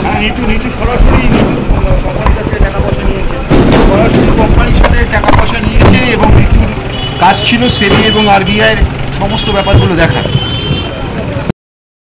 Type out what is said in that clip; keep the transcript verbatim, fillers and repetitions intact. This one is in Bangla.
নিটু নিটু সরাসরি কোম্পানির কাছে টাকা পয়সা নিয়েছে, সরাসরি কোম্পানির সাথে টাকা পয়সা নিয়েছে এবং নিটুর কাজ ছিল সেবি এবং আরবিআইয়ের সমস্ত ব্যাপারগুলো দেখা।